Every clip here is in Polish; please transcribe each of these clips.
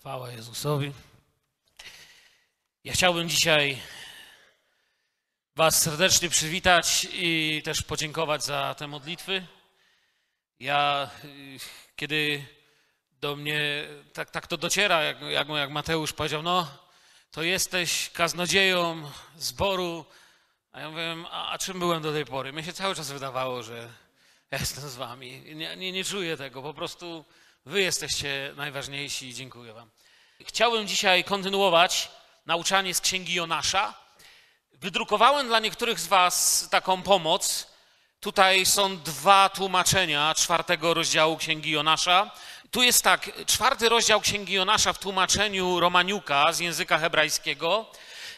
Chwała Jezusowi. Ja chciałbym dzisiaj Was serdecznie przywitać i też podziękować za te modlitwy. Kiedy do mnie tak to dociera, jak Mateusz powiedział, no to jesteś kaznodzieją zboru, a ja mówię, a czym byłem do tej pory? Mnie się cały czas wydawało, że ja jestem z Wami. Nie czuję tego, po prostu Wy jesteście najważniejsi i dziękuję Wam. Chciałbym dzisiaj kontynuować nauczanie z Księgi Jonasza. Wydrukowałem dla niektórych z Was taką pomoc. Tutaj są dwa tłumaczenia 4 rozdziału Księgi Jonasza. Tu jest tak, 4 rozdział Księgi Jonasza w tłumaczeniu Romaniuka z języka hebrajskiego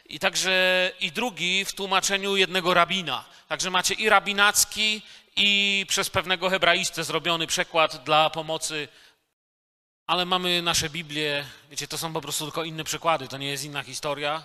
i drugi w tłumaczeniu jednego rabina. Także macie i rabinacki, i przez pewnego hebraistę zrobiony przekład dla pomocy. Ale mamy nasze Biblię, wiecie, to są po prostu tylko inne przykłady, to nie jest inna historia.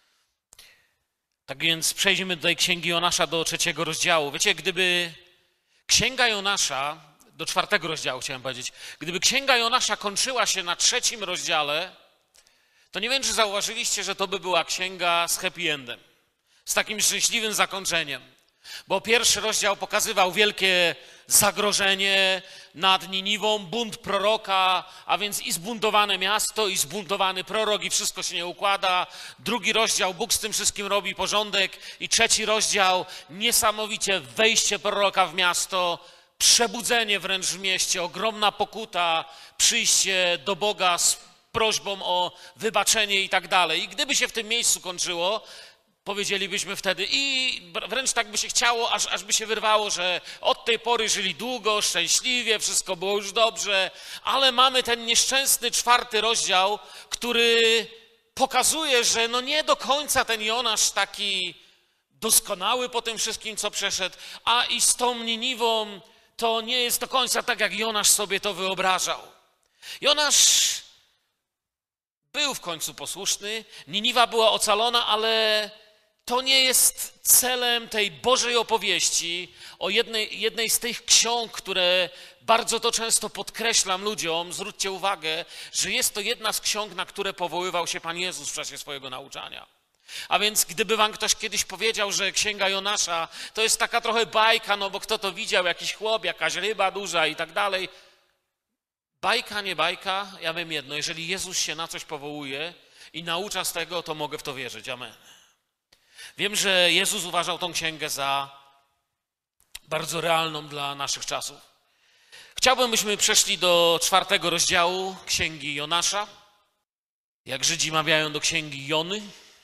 Tak więc przejdźmy do tej Księgi Jonasza, do 3 rozdziału. Wiecie, gdyby Księga Jonasza, do 4 rozdziału chciałem powiedzieć, gdyby Księga Jonasza kończyła się na 3 rozdziale, to nie wiem, czy zauważyliście, że to by była księga z happy endem, z takim szczęśliwym zakończeniem. Bo 1 rozdział pokazywał wielkie zagrożenie nad Niniwą, bunt proroka, a więc i zbuntowane miasto, i zbuntowany prorok, i wszystko się nie układa. 2 rozdział, Bóg z tym wszystkim robi porządek. I 3 rozdział, niesamowicie wejście proroka w miasto, przebudzenie wręcz w mieście, ogromna pokuta, przyjście do Boga z prośbą o wybaczenie i tak dalej. I gdyby się w tym miejscu kończyło, powiedzielibyśmy wtedy i wręcz tak by się chciało, aż by się wyrwało, że od tej pory żyli długo, szczęśliwie, wszystko było już dobrze, ale mamy ten nieszczęsny 4 rozdział, który pokazuje, że no nie do końca ten Jonasz taki doskonały po tym wszystkim, co przeszedł, a i z tą Niniwą to nie jest do końca tak, jak Jonasz sobie to wyobrażał. Jonasz był w końcu posłuszny, Niniwa była ocalona, ale to nie jest celem tej Bożej opowieści o jednej z tych ksiąg, które bardzo to często podkreślam ludziom. Zwróćcie uwagę, że jest to jedna z ksiąg, na które powoływał się Pan Jezus w czasie swojego nauczania. A więc gdyby wam ktoś kiedyś powiedział, że Księga Jonasza to jest taka trochę bajka, no bo kto to widział, jakiś chłop, jakaś ryba duża i tak dalej. Bajka, nie bajka, ja wiem jedno, jeżeli Jezus się na coś powołuje i naucza z tego, to mogę w to wierzyć. Amen. Wiem, że Jezus uważał tą księgę za bardzo realną dla naszych czasów. Chciałbym, byśmy przeszli do 4 rozdziału Księgi Jonasza, jak Żydzi mawiają do Księgi Jony,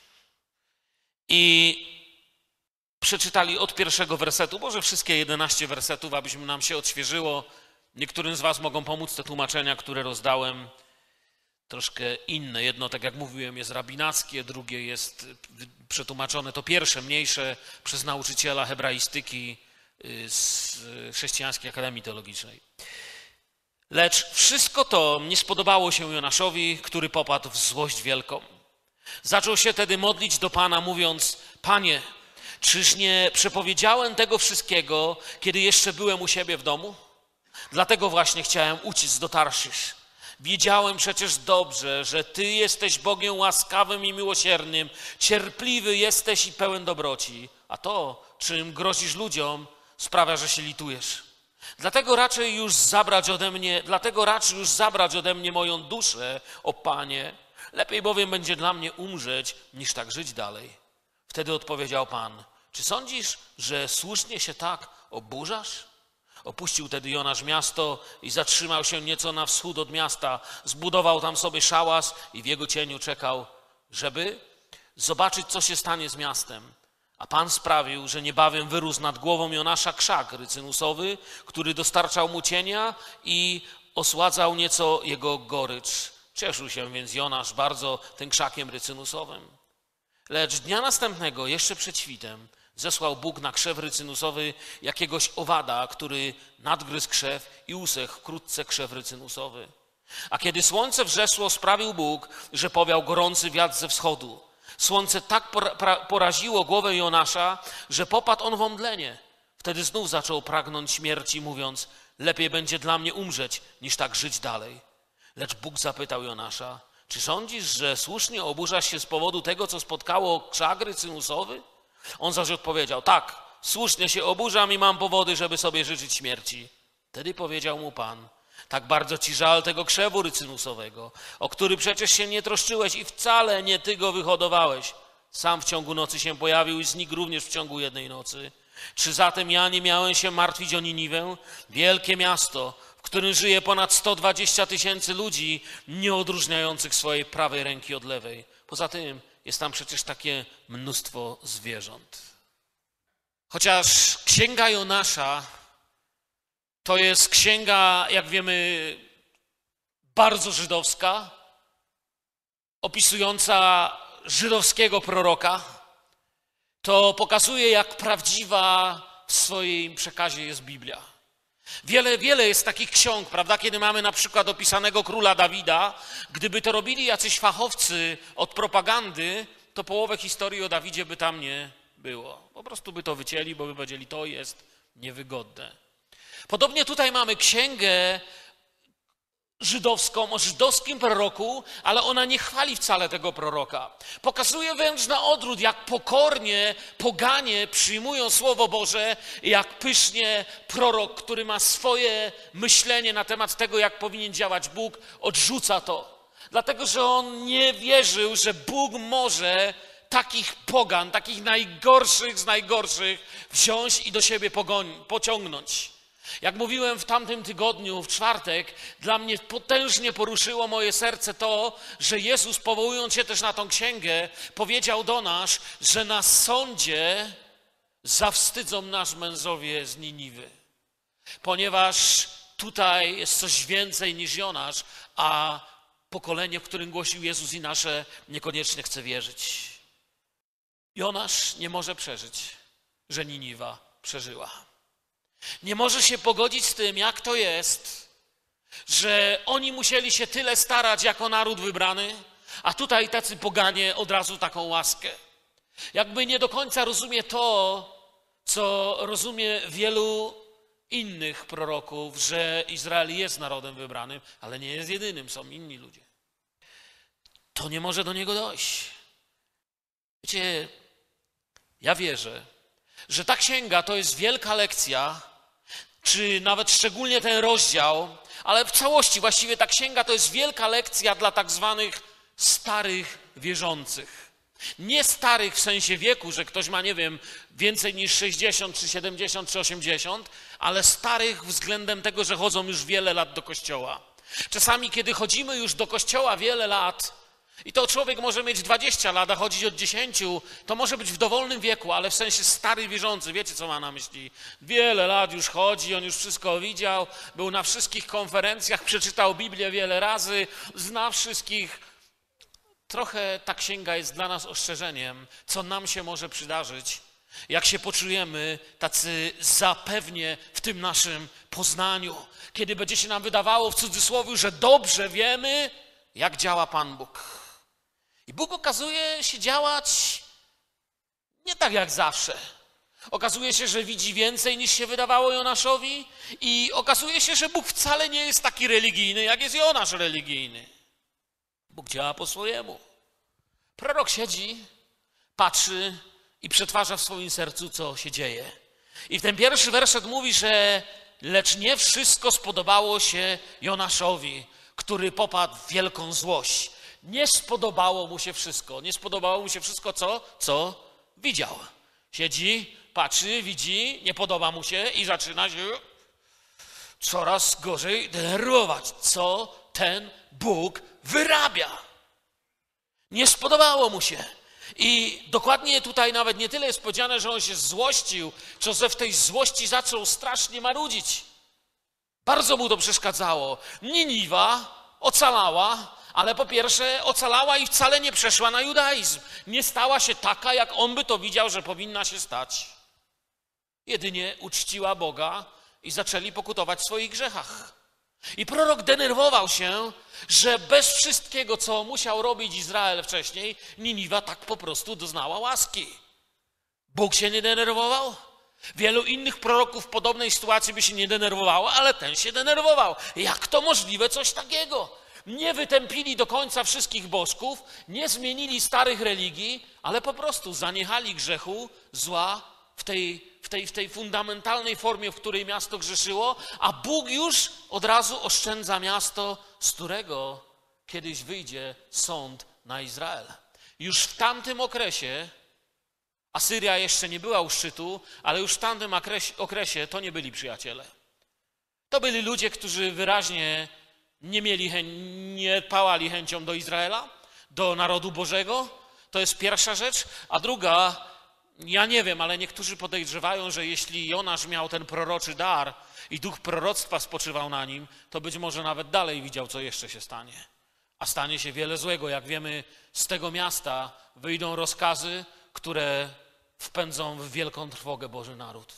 i przeczytali od 1 wersetu, może wszystkie 11 wersetów, abyśmy nam się odświeżyło. Niektórym z was mogą pomóc te tłumaczenia, które rozdałem, troszkę inne. Jedno, tak jak mówiłem, jest rabinackie, drugie jest przetłumaczone, to pierwsze, mniejsze, przez nauczyciela hebraistyki z Chrześcijańskiej Akademii Teologicznej. Lecz wszystko to nie spodobało się Jonaszowi, który popadł w złość wielką. Zaczął się tedy modlić do Pana, mówiąc: Panie, czyż nie przepowiedziałem tego wszystkiego, kiedy jeszcze byłem u siebie w domu? Dlatego właśnie chciałem uciec do Tarszysz. Wiedziałem przecież dobrze, że Ty jesteś Bogiem łaskawym i miłosiernym, cierpliwy jesteś i pełen dobroci, a to, czym grozisz ludziom, sprawia, że się litujesz. Dlatego raczej już zabrać ode mnie moją duszę, o Panie. Lepiej bowiem będzie dla mnie umrzeć, niż tak żyć dalej. Wtedy odpowiedział Pan: czy sądzisz, że słusznie się tak oburzasz? Opuścił tedy Jonasz miasto i zatrzymał się nieco na wschód od miasta. Zbudował tam sobie szałas i w jego cieniu czekał, żeby zobaczyć, co się stanie z miastem. A Pan sprawił, że niebawem wyrósł nad głową Jonasza krzak rycynusowy, który dostarczał mu cienia i osładzał nieco jego gorycz. Cieszył się więc Jonasz bardzo tym krzakiem rycynusowym. Lecz dnia następnego, jeszcze przed świtem, zesłał Bóg na krzew rycynusowy jakiegoś owada, który nadgryzł krzew i usechł wkrótce krzew rycynusowy. A kiedy słońce wrzeszło, sprawił Bóg, że powiał gorący wiatr ze wschodu. Słońce tak poraziło głowę Jonasza, że popadł on w omdlenie. Wtedy znów zaczął pragnąć śmierci, mówiąc: lepiej będzie dla mnie umrzeć, niż tak żyć dalej. Lecz Bóg zapytał Jonasza: czy sądzisz, że słusznie oburzasz się z powodu tego, co spotkało krzak rycynusowy? On zaś odpowiedział, tak, słusznie się oburzam i mam powody, żeby sobie życzyć śmierci. Wtedy powiedział mu Pan, tak bardzo ci żal tego krzewu rycynusowego, o który przecież się nie troszczyłeś i wcale nie ty go wyhodowałeś. Sam w ciągu nocy się pojawił i znikł również w ciągu jednej nocy. Czy zatem ja nie miałem się martwić o Niniwę? Wielkie miasto, w którym żyje ponad 120 000 ludzi, nie odróżniających swojej prawej ręki od lewej. Poza tym jest tam przecież takie mnóstwo zwierząt. Chociaż księga Jonasza to jest księga, jak wiemy, bardzo żydowska, opisująca żydowskiego proroka, to pokazuje, jak prawdziwa w swoim przekazie jest Biblia. Wiele jest takich ksiąg, prawda, kiedy mamy na przykład opisanego króla Dawida. Gdyby to robili jacyś fachowcy od propagandy, to połowę historii o Dawidzie by tam nie było. Po prostu by to wycięli, bo by powiedzieli, to jest niewygodne. Podobnie tutaj mamy księgę żydowską, o żydowskim proroku, ale ona nie chwali wcale tego proroka. Pokazuje wręcz na odwrót, jak pokornie poganie przyjmują Słowo Boże, jak pysznie prorok, który ma swoje myślenie na temat tego, jak powinien działać Bóg, odrzuca to. Dlatego, że on nie wierzył, że Bóg może takich pogan, takich najgorszych z najgorszych wziąć i do siebie pociągnąć. Jak mówiłem w tamtym tygodniu, w czwartek, dla mnie potężnie poruszyło moje serce to, że Jezus, powołując się też na tą księgę, powiedział do nas, że na sądzie zawstydzą nas mężowie z Niniwy. Ponieważ tutaj jest coś więcej niż Jonasz, a pokolenie, w którym głosił Jezus i nasze, niekoniecznie chce wierzyć. Jonasz nie może przeżyć, że Niniwa przeżyła. Nie może się pogodzić z tym, jak to jest, że oni musieli się tyle starać jako naród wybrany, a tutaj tacy poganie od razu taką łaskę. Jakby nie do końca rozumie to, co rozumie wielu innych proroków, że Izrael jest narodem wybranym, ale nie jest jedynym, są inni ludzie. To nie może do niego dojść. Wiecie, ja wierzę, że ta księga to jest wielka lekcja, czy nawet szczególnie ten rozdział, ale w całości właściwie ta księga to jest wielka lekcja dla tak zwanych starych wierzących. Nie starych w sensie wieku, że ktoś ma, nie wiem, więcej niż 60, czy 70, czy 80, ale starych względem tego, że chodzą już wiele lat do kościoła. Czasami, kiedy chodzimy już do kościoła wiele lat, i to człowiek może mieć 20 lat, a chodzić od 10, to może być w dowolnym wieku, ale w sensie stary wierzący. Wiecie, co ma na myśli? Wiele lat już chodzi, on już wszystko widział, był na wszystkich konferencjach, przeczytał Biblię wiele razy, zna wszystkich. Trochę ta księga jest dla nas ostrzeżeniem, co nam się może przydarzyć, jak się poczujemy tacy zapewnie w tym naszym poznaniu, kiedy będzie się nam wydawało w cudzysłowie, że dobrze wiemy, jak działa Pan Bóg. I Bóg okazuje się działać nie tak jak zawsze. Okazuje się, że widzi więcej niż się wydawało Jonaszowi i okazuje się, że Bóg wcale nie jest taki religijny, jak jest Jonasz religijny. Bóg działa po swojemu. Prorok siedzi, patrzy i przetwarza w swoim sercu, co się dzieje. I ten pierwszy werset mówi, że lecz nie wszystko spodobało się Jonaszowi, który popadł w wielką złość. Nie spodobało mu się wszystko. Nie spodobało mu się wszystko, co widział. Siedzi, patrzy, widzi, nie podoba mu się i zaczyna się coraz gorzej denerwować. Co ten Bóg wyrabia? Nie spodobało mu się. I dokładnie tutaj nawet nie tyle jest powiedziane, że on się złościł, że w tej złości zaczął strasznie marudzić. Bardzo mu to przeszkadzało. Niniwa ocalała, ale po pierwsze ocalała i wcale nie przeszła na judaizm. Nie stała się taka, jak on by to widział, że powinna się stać. Jedynie uczciła Boga i zaczęli pokutować w swoich grzechach. I prorok denerwował się, że bez wszystkiego, co musiał robić Izrael wcześniej, Niniwa tak po prostu doznała łaski. Bóg się nie denerwował? Wielu innych proroków w podobnej sytuacji by się nie denerwowało, ale ten się denerwował. Jak to możliwe coś takiego? Nie wytępili do końca wszystkich bożków, nie zmienili starych religii, ale po prostu zaniechali grzechu, zła w tej fundamentalnej formie, w której miasto grzeszyło, a Bóg już od razu oszczędza miasto, z którego kiedyś wyjdzie sąd na Izrael. Już w tamtym okresie, Asyria jeszcze nie była u szczytu, ale już w tamtym okresie to nie byli przyjaciele. To byli ludzie, którzy wyraźnie nie pałali chęcią do Izraela, do narodu Bożego. To jest pierwsza rzecz. A druga, ja nie wiem, ale niektórzy podejrzewają, że jeśli Jonasz miał ten proroczy dar i duch proroctwa spoczywał na nim, to być może nawet dalej widział, co jeszcze się stanie. A stanie się wiele złego. Jak wiemy, z tego miasta wyjdą rozkazy, które wpędzą w wielką trwogę Boży naród.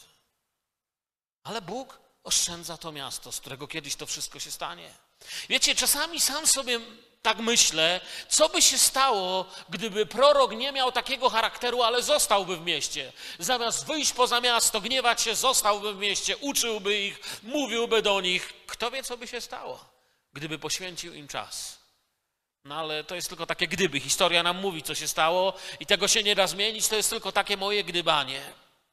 Ale Bóg oszczędza to miasto, z którego kiedyś to wszystko się stanie. Wiecie, czasami sam sobie tak myślę, co by się stało, gdyby prorok nie miał takiego charakteru, ale zostałby w mieście. Zamiast wyjść poza miasto, gniewać się, zostałby w mieście, uczyłby ich, mówiłby do nich. Kto wie, co by się stało, gdyby poświęcił im czas. No ale to jest tylko takie gdyby. Historia nam mówi, co się stało i tego się nie da zmienić. To jest tylko takie moje gdybanie.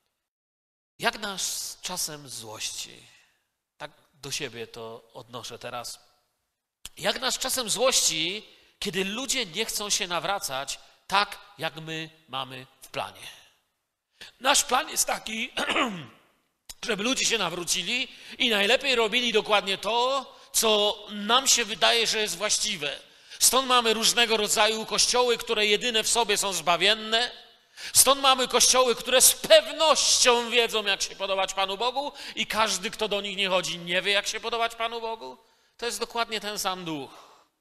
Jak nas czasem złości, tak do siebie to odnoszę teraz. Jak nas czasem złości, kiedy ludzie nie chcą się nawracać tak, jak my mamy w planie. Nasz plan jest taki, żeby ludzie się nawrócili i najlepiej robili dokładnie to, co nam się wydaje, że jest właściwe. Stąd mamy różnego rodzaju kościoły, które jedyne w sobie są zbawienne. Stąd mamy kościoły, które z pewnością wiedzą, jak się podobać Panu Bogu i każdy, kto do nich nie chodzi, nie wie, jak się podobać Panu Bogu. To jest dokładnie ten sam duch.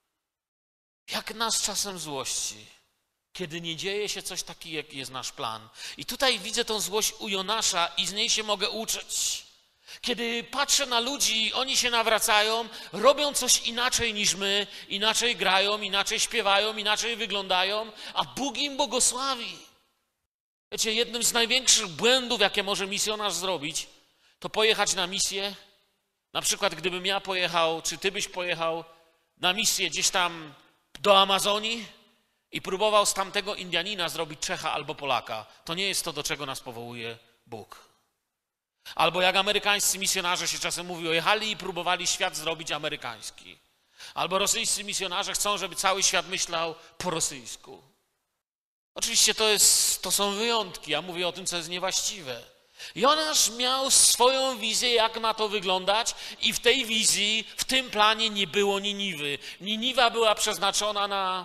Jak nas czasem złości, kiedy nie dzieje się coś takiego, jaki jest nasz plan. I tutaj widzę tą złość u Jonasza i z niej się mogę uczyć. Kiedy patrzę na ludzi, oni się nawracają, robią coś inaczej niż my, inaczej grają, inaczej śpiewają, inaczej wyglądają, a Bóg im błogosławi. Wiecie, jednym z największych błędów, jakie może misjonarz zrobić, to pojechać na misję. Na przykład, gdybym ja pojechał, czy ty byś pojechał na misję gdzieś tam do Amazonii i próbował z tamtego Indianina zrobić Czecha albo Polaka. To nie jest to, do czego nas powołuje Bóg. Albo jak amerykańscy misjonarze się czasem mówi, jechali i próbowali świat zrobić amerykański. Albo rosyjscy misjonarze chcą, żeby cały świat myślał po rosyjsku. Oczywiście to są wyjątki, ja mówię o tym, co jest niewłaściwe. Jonasz miał swoją wizję, jak ma to wyglądać i w tej wizji, w tym planie nie było Niniwy. Niniwa była przeznaczona na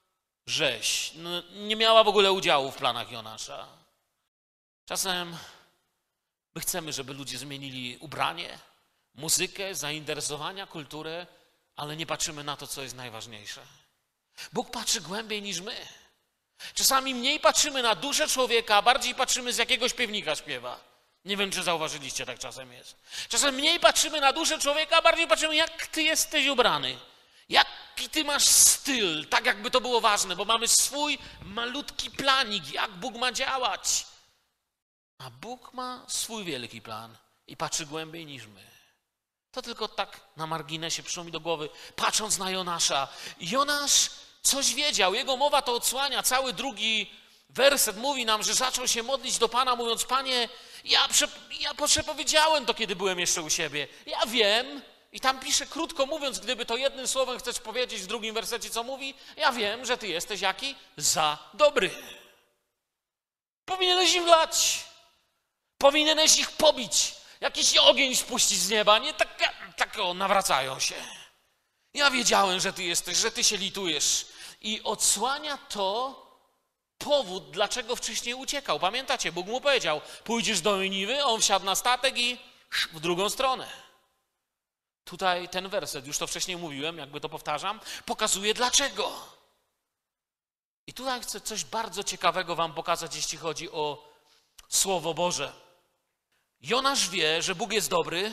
rzeź. Nie miała w ogóle udziału w planach Jonasza. Czasem my chcemy, żeby ludzie zmienili ubranie, muzykę, zainteresowania, kulturę, ale nie patrzymy na to, co jest najważniejsze. Bóg patrzy głębiej niż my. Czasami mniej patrzymy na duszę człowieka, a bardziej patrzymy, z jakiego śpiewnika śpiewa. Nie wiem, czy zauważyliście, tak czasem jest. Czasem mniej patrzymy na duszę człowieka, a bardziej patrzymy, jak ty jesteś ubrany. Jaki ty masz styl, tak jakby to było ważne, bo mamy swój malutki planik, jak Bóg ma działać. A Bóg ma swój wielki plan i patrzy głębiej niż my. To tylko tak na marginesie przyszło mi do głowy, patrząc na Jonasza. Jonasz coś wiedział, jego mowa to odsłania. Cały drugi werset mówi nam, że zaczął się modlić do Pana, mówiąc, Panie, ja przepowiedziałem to, kiedy byłem jeszcze u siebie. Ja wiem, i tam pisze, krótko mówiąc, gdyby to jednym słowem chcesz powiedzieć w drugim wersecie, co mówi, ja wiem, że Ty jesteś jaki? Za dobry. Powinieneś im dać. Powinieneś ich pobić. Jakiś ogień spuścić z nieba. Nie tak nawracają się. Ja wiedziałem, że Ty jesteś, że Ty się litujesz. I odsłania to powód, dlaczego wcześniej uciekał. Pamiętacie, Bóg mu powiedział, pójdziesz do Niniwy, on wsiadł na statek i w drugą stronę. Tutaj ten werset, już to wcześniej mówiłem, jakby to powtarzam, pokazuje dlaczego. I tutaj chcę coś bardzo ciekawego wam pokazać, jeśli chodzi o Słowo Boże. Jonasz wie, że Bóg jest dobry,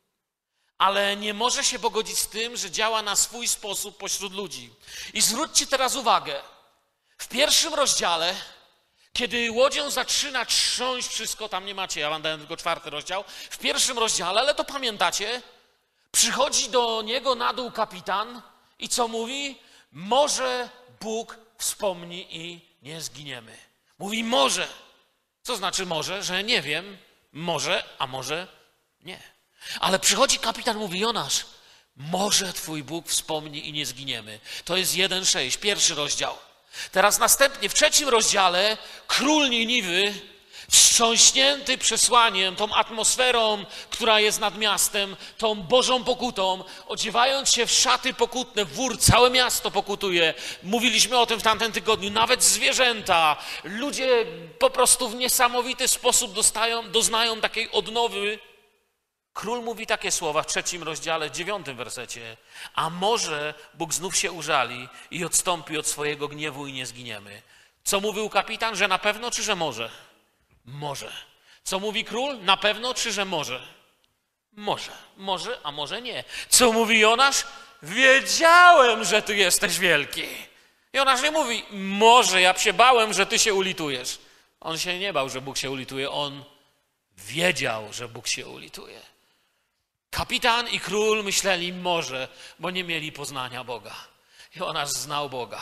ale nie może się pogodzić z tym, że działa na swój sposób pośród ludzi. I zwróćcie teraz uwagę, w pierwszym rozdziale, kiedy łodzią zaczyna trząść wszystko, tam nie macie, ja wam dałem tylko 4 rozdział, w pierwszym rozdziale, ale to pamiętacie, przychodzi do niego na dół kapitan I co mówi? Może Bóg wspomni i nie zginiemy. Mówi może. Co znaczy może? Że nie wiem. Może, a może nie. Ale przychodzi kapitan, mówi: Jonasz, może Twój Bóg wspomni i nie zginiemy. To jest 1:6, pierwszy rozdział. Teraz następnie w 3 rozdziale król Niniwy, wstrząśnięty przesłaniem, tą atmosferą, która jest nad miastem, tą Bożą pokutą, odziewając się w szaty pokutne, w wór, całe miasto pokutuje. Mówiliśmy o tym w tamtym tygodniu. Nawet zwierzęta, ludzie po prostu w niesamowity sposób doznają takiej odnowy. Król mówi takie słowa w 3 rozdziale, 9 wersecie. A może Bóg znów się użali i odstąpi od swojego gniewu i nie zginiemy. Co mówił kapitan? Że na pewno, czy że może? Może. Co mówi król? Na pewno, czy że może? Może. Może, a może nie. Co mówi Jonasz? Wiedziałem, że ty jesteś wielki. Jonasz nie mówi: może, ja się bałem, że ty się ulitujesz. On się nie bał, że Bóg się ulituje. On wiedział, że Bóg się ulituje. Kapitan i król myśleli może, bo nie mieli poznania Boga. Jonasz znał Boga.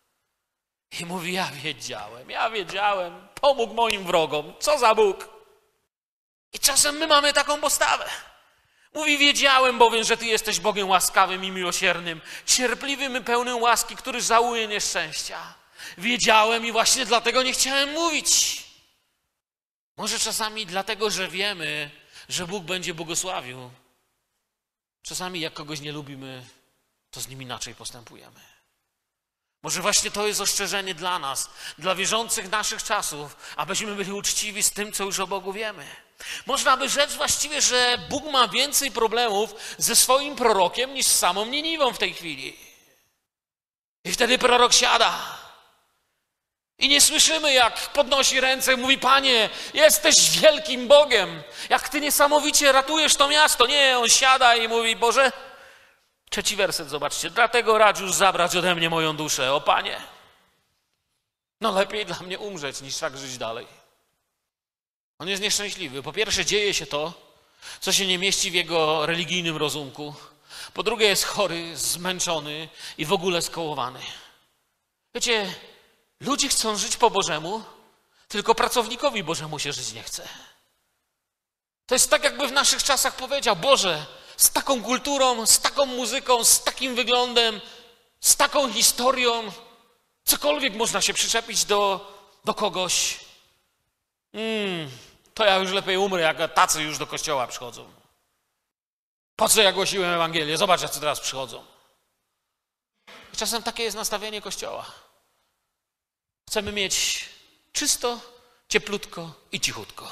I mówi: ja wiedziałem, pomógł moim wrogom. Co za Bóg? I czasem my mamy taką postawę. Mówi: wiedziałem bowiem, że Ty jesteś Bogiem łaskawym i miłosiernym, cierpliwym i pełnym łaski, który żałuje nieszczęścia. Wiedziałem i właśnie dlatego nie chciałem mówić. Może czasami dlatego, że wiemy, że Bóg będzie błogosławił. Czasami jak kogoś nie lubimy, to z nim inaczej postępujemy. Może właśnie to jest ostrzeżenie dla nas, dla wierzących naszych czasów, abyśmy byli uczciwi z tym, co już o Bogu wiemy. Można by rzec właściwie, że Bóg ma więcej problemów ze swoim prorokiem niż z samą Niniwą w tej chwili. I wtedy prorok siada. I nie słyszymy, jak podnosi ręce i mówi: Panie, jesteś wielkim Bogiem. Jak Ty niesamowicie ratujesz to miasto. Nie, on siada i mówi: Boże, 3 werset, zobaczcie. Dlatego racz już zabrać ode mnie moją duszę, o Panie. No lepiej dla mnie umrzeć, niż tak żyć dalej. On jest nieszczęśliwy. Po pierwsze, dzieje się to, co się nie mieści w jego religijnym rozumku. Po drugie, jest chory, zmęczony i w ogóle skołowany. Wiecie, ludzie chcą żyć po Bożemu, tylko pracownikowi Bożemu się żyć nie chce. To jest tak, jakby w naszych czasach powiedział: Boże, z taką kulturą, z taką muzyką, z takim wyglądem, z taką historią, cokolwiek można się przyczepić do kogoś. To ja już lepiej umrę, jak tacy już do kościoła przychodzą. Po co ja głosiłem Ewangelię? Zobacz, jak co teraz przychodzą. I czasem takie jest nastawienie Kościoła. Chcemy mieć czysto, cieplutko i cichutko.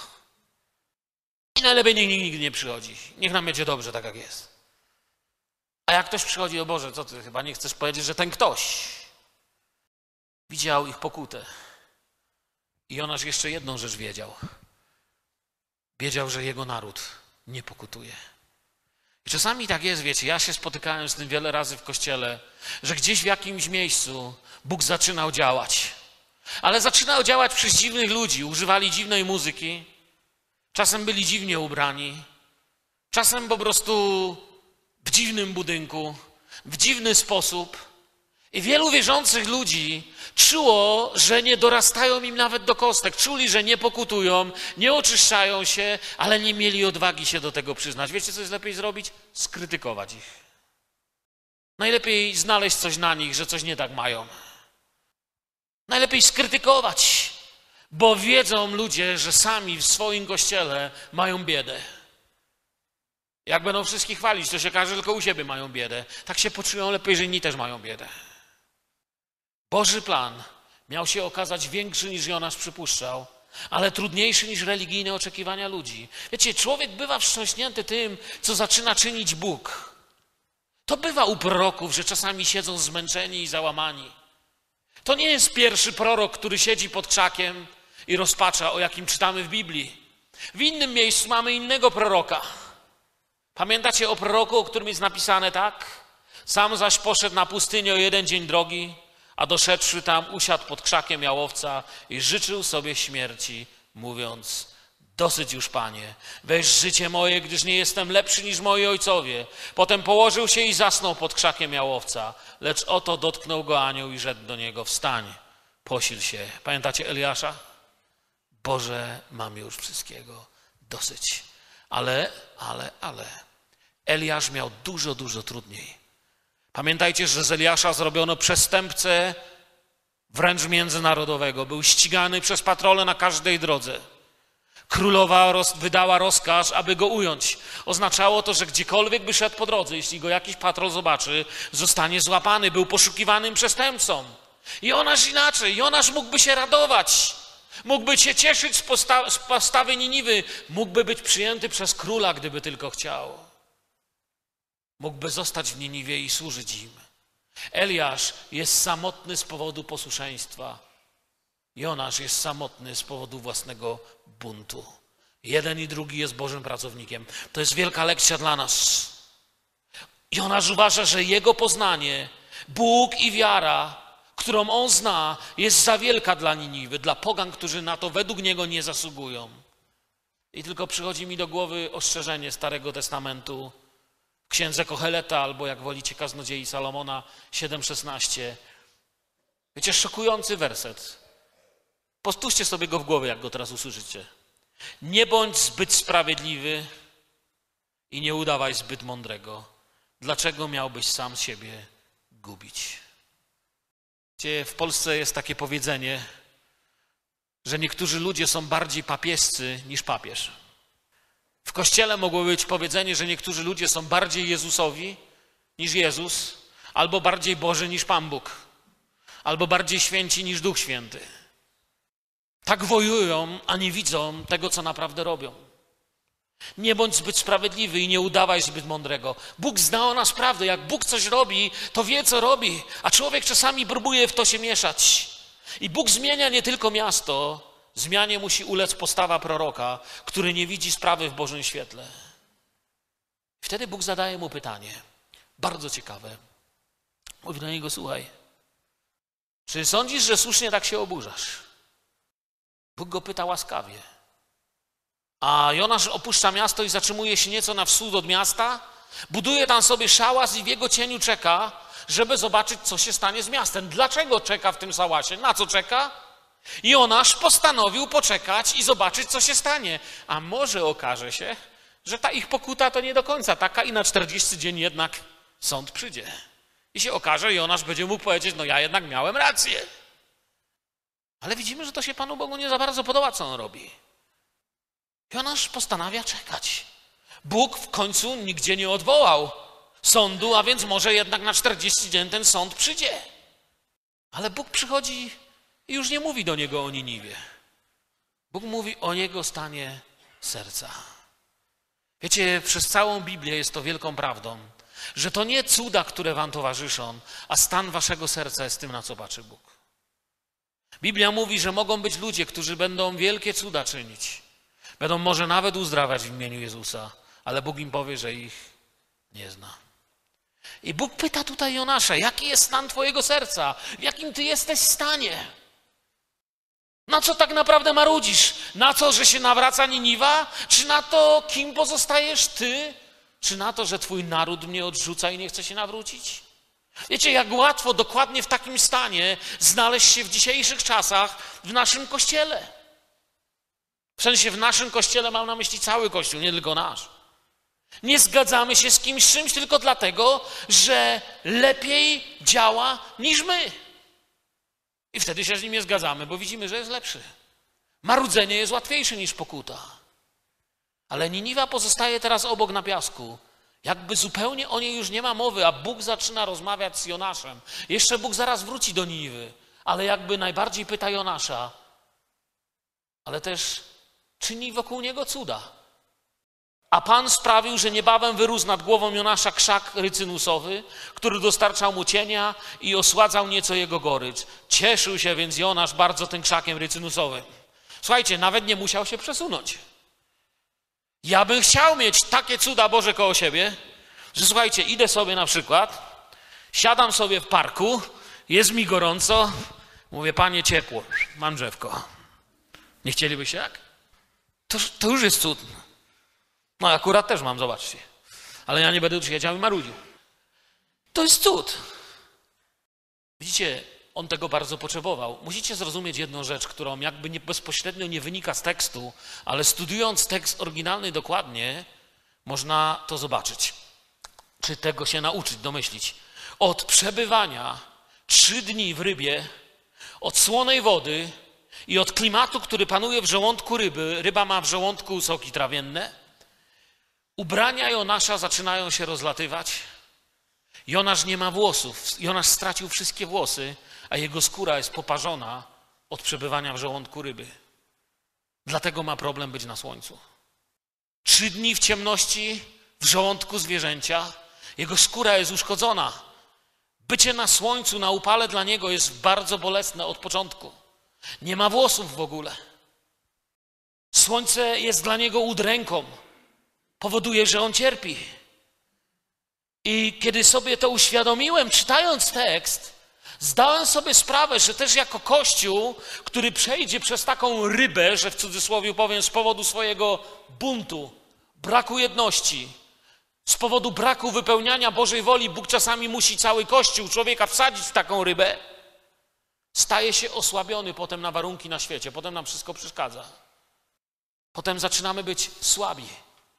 I najlepiej niech nigdy nie przychodzi. Niech nam będzie dobrze, tak jak jest. A jak ktoś przychodzi: o Boże, co Ty chyba nie chcesz powiedzieć, że ten ktoś widział ich pokutę. I Jonasz jeszcze jedną rzecz wiedział. Wiedział, że jego naród nie pokutuje. I czasami tak jest, wiecie, ja się spotykałem z tym wiele razy w kościele, że gdzieś w jakimś miejscu Bóg zaczynał działać. Ale zaczynał działać przez dziwnych ludzi. Używali dziwnej muzyki. Czasem byli dziwnie ubrani. Czasem po prostu w dziwnym budynku, w dziwny sposób. I wielu wierzących ludzi czuło, że nie dorastają im nawet do kostek. Czuli, że nie pokutują, nie oczyszczają się, ale nie mieli odwagi się do tego przyznać. Wiecie, co jest lepiej zrobić? Skrytykować ich. Najlepiej znaleźć coś na nich, że coś nie tak mają. Najlepiej skrytykować, bo wiedzą ludzie, że sami w swoim kościele mają biedę. Jak będą wszystkich chwalić, to się każe, tylko u siebie mają biedę. Tak się poczują lepiej, że inni też mają biedę. Boży plan miał się okazać większy, niż Jonasz przypuszczał, ale trudniejszy niż religijne oczekiwania ludzi. Wiecie, człowiek bywa wstrząśnięty tym, co zaczyna czynić Bóg. To bywa u proroków, że czasami siedzą zmęczeni i załamani. To nie jest pierwszy prorok, który siedzi pod krzakiem i rozpacza, o jakim czytamy w Biblii. W innym miejscu mamy innego proroka. Pamiętacie o proroku, o którym jest napisane tak? Sam zaś poszedł na pustynię o 1 dzień drogi, a doszedłszy tam, usiadł pod krzakiem jałowca i życzył sobie śmierci, mówiąc: Dosyć już, Panie, weź życie moje, gdyż nie jestem lepszy niż moi ojcowie. Potem położył się i zasnął pod krzakiem jałowca, lecz oto dotknął go anioł i rzekł do niego: wstań, posil się. Pamiętacie Eliasza? Boże, mam już wszystkiego dosyć. Ale Eliasz miał dużo trudniej. Pamiętajcie, że z Eliasza zrobiono przestępcę wręcz międzynarodowego. Był ścigany przez patrole na każdej drodze. Królowa wydała rozkaz, aby go ująć. Oznaczało to, że gdziekolwiek by szedł po drodze, jeśli go jakiś patrol zobaczy, zostanie złapany. Był poszukiwanym przestępcą. Jonasz inaczej. Jonasz mógłby się radować. Mógłby się cieszyć z postawy Niniwy. Mógłby być przyjęty przez króla, gdyby tylko chciał. Mógłby zostać w Niniwie i służyć im. Eliasz jest samotny z powodu posłuszeństwa. Jonasz jest samotny z powodu własnego buntu. Jeden i drugi jest Bożym pracownikiem. To jest wielka lekcja dla nas. Jonasz uważa, że jego poznanie, Bóg i wiara, którą on zna, jest za wielka dla Niniwy, dla pogan, którzy na to według niego nie zasługują. I tylko przychodzi mi do głowy ostrzeżenie Starego Testamentu w Księdze Koheleta, albo jak wolicie Kaznodziei Salomona 7:16. Wiecie, szokujący werset. Powtórzcie sobie go w głowie, jak go teraz usłyszycie. Nie bądź zbyt sprawiedliwy i nie udawaj zbyt mądrego. Dlaczego miałbyś sam siebie gubić? Wiecie, w Polsce jest takie powiedzenie, że niektórzy ludzie są bardziej papiescy niż papież. W Kościele mogło być powiedzenie, że niektórzy ludzie są bardziej Jezusowi niż Jezus, albo bardziej Boży niż Pan Bóg, albo bardziej święci niż Duch Święty. Tak wojują, a nie widzą tego, co naprawdę robią. Nie bądź zbyt sprawiedliwy i nie udawaj zbyt mądrego. Bóg zna o nas prawdę. Jak Bóg coś robi, to wie, co robi, a człowiek czasami próbuje w to się mieszać. I Bóg zmienia nie tylko miasto, zmianie musi ulec postawa proroka, który nie widzi sprawy w Bożym świetle. Wtedy Bóg zadaje mu pytanie, bardzo ciekawe. Mówi do niego: słuchaj, czy sądzisz, że słusznie tak się oburzasz? Bóg go pyta łaskawie. A Jonasz opuszcza miasto i zatrzymuje się nieco na wschód od miasta, buduje tam sobie szałas i w jego cieniu czeka, żeby zobaczyć, co się stanie z miastem. Dlaczego czeka w tym szałasie? Na co czeka? Jonasz postanowił poczekać i zobaczyć, co się stanie. A może okaże się, że ta ich pokuta to nie do końca taka i na 40 dzień jednak sąd przyjdzie. I się okaże, Jonasz będzie mógł powiedzieć: no ja jednak miałem rację. Ale widzimy, że to się Panu Bogu nie za bardzo podoba, co on robi. Jonasz postanawia czekać. Bóg w końcu nigdzie nie odwołał sądu, a więc może jednak na 40 dzień ten sąd przyjdzie. Ale Bóg przychodzi i już nie mówi do niego o Niniwie. Bóg mówi o jego stanie serca. Wiecie, przez całą Biblię jest to wielką prawdą, że to nie cuda, które wam towarzyszą, a stan waszego serca jest tym, na co patrzy Bóg. Biblia mówi, że mogą być ludzie, którzy będą wielkie cuda czynić. Będą może nawet uzdrawiać w imieniu Jezusa, ale Bóg im powie, że ich nie zna. I Bóg pyta tutaj Jonasza: jaki jest stan twojego serca? W jakim ty jesteś stanie? Na co tak naprawdę marudzisz? Na to, że się nawraca Niniwa? Czy na to, kim pozostajesz ty? Czy na to, że twój naród mnie odrzuca i nie chce się nawrócić? Wiecie, jak łatwo dokładnie w takim stanie znaleźć się w dzisiejszych czasach w naszym Kościele. W sensie w naszym Kościele mam na myśli cały Kościół, nie tylko nasz. Nie zgadzamy się z kimś czymś tylko dlatego, że lepiej działa niż my. I wtedy się z nim nie zgadzamy, bo widzimy, że jest lepszy. Marudzenie jest łatwiejsze niż pokuta. Ale Niniwa pozostaje teraz obok na piasku. Jakby zupełnie o niej już nie ma mowy, a Bóg zaczyna rozmawiać z Jonaszem. Jeszcze Bóg zaraz wróci do Niniwy, ale jakby najbardziej pyta Jonasza, ale też czyni wokół niego cuda. A Pan sprawił, że niebawem wyrósł nad głową Jonasza krzak rycynusowy, który dostarczał mu cienia i osładzał nieco jego gorycz. Cieszył się więc Jonasz bardzo tym krzakiem rycynusowym. Słuchajcie, nawet nie musiał się przesunąć. Ja bym chciał mieć takie cuda Boże koło siebie, że słuchajcie, idę sobie na przykład, siadam sobie w parku, jest mi gorąco, mówię: Panie, ciepło, mam drzewko. Nie chcielibyście jak? To już jest cud. No akurat też mam, zobaczcie. Ale ja nie będę siedział i marudził. To jest cud. Widzicie, on tego bardzo potrzebował. Musicie zrozumieć jedną rzecz, którą jakby bezpośrednio nie wynika z tekstu, ale studiując tekst oryginalny dokładnie, można to zobaczyć. Czy tego się nauczyć, domyślić. Od przebywania 3 dni w rybie, od słonej wody i od klimatu, który panuje w żołądku ryby, ryba ma w żołądku soki trawienne, ubrania Jonasza zaczynają się rozlatywać. Jonasz nie ma włosów, Jonasz stracił wszystkie włosy, a jego skóra jest poparzona od przebywania w żołądku ryby. Dlatego ma problem być na słońcu. 3 dni w ciemności, w żołądku zwierzęcia, jego skóra jest uszkodzona. Bycie na słońcu, na upale dla niego jest bardzo bolesne od początku. Nie ma włosów w ogóle. Słońce jest dla niego udręką. Powoduje, że on cierpi. I kiedy sobie to uświadomiłem, czytając tekst, zdałem sobie sprawę, że też jako Kościół, który przejdzie przez taką rybę, że w cudzysłowie powiem, z powodu swojego buntu, braku jedności, z powodu braku wypełniania Bożej woli, Bóg czasami musi cały Kościół, człowieka wsadzić w taką rybę, staje się osłabiony potem na warunki na świecie, potem nam wszystko przeszkadza. Potem zaczynamy być słabi.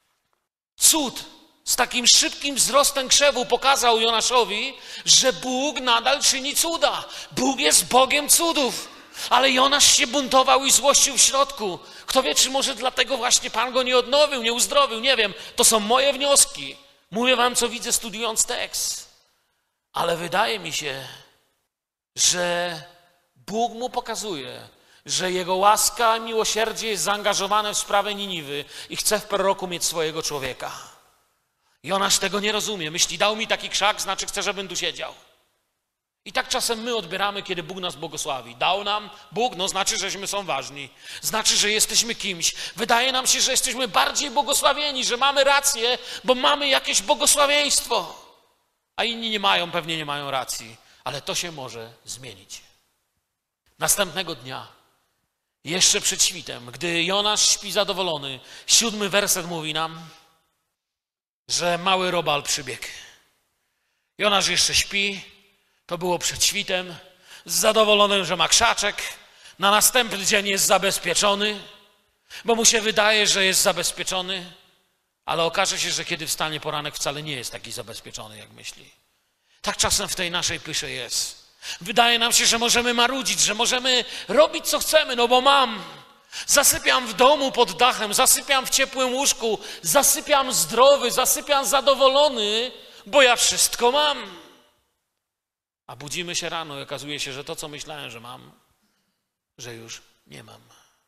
Cud z takim szybkim wzrostem krzewu pokazał Jonaszowi, że Bóg nadal czyni cuda. Bóg jest Bogiem cudów. Ale Jonasz się buntował i złościł w środku. Kto wie, czy może dlatego właśnie Pan go nie odnowił, nie uzdrowił, nie wiem. To są moje wnioski. Mówię wam, co widzę, studiując tekst. Ale wydaje mi się, że Bóg mu pokazuje, że jego łaska i miłosierdzie jest zaangażowane w sprawę Niniwy i chce w proroku mieć swojego człowieka. Jonasz tego nie rozumie. Myśli, dał mi taki krzak, znaczy chce, żebym tu siedział. I tak czasem my odbieramy, kiedy Bóg nas błogosławi. Dał nam Bóg, no znaczy, żeśmy są ważni. Znaczy, że jesteśmy kimś. Wydaje nam się, że jesteśmy bardziej błogosławieni, że mamy rację, bo mamy jakieś błogosławieństwo. A inni nie mają, pewnie nie mają racji. Ale to się może zmienić. Następnego dnia, jeszcze przed świtem, gdy Jonasz śpi zadowolony, 7 werset mówi nam, że mały robal przybiegł. Jonasz jeszcze śpi, to było przed świtem, zadowolony, że ma krzaczek, na następny dzień jest zabezpieczony, bo mu się wydaje, że jest zabezpieczony, ale okaże się, że kiedy wstanie poranek, wcale nie jest taki zabezpieczony, jak myśli. Tak czasem w tej naszej pysze jest. Wydaje nam się, że możemy marudzić, że możemy robić, co chcemy, no bo mam. Zasypiam w domu pod dachem, zasypiam w ciepłym łóżku, zasypiam zdrowy, zasypiam zadowolony, bo ja wszystko mam. A budzimy się rano i okazuje się, że to, co myślałem, że mam, że już nie mam.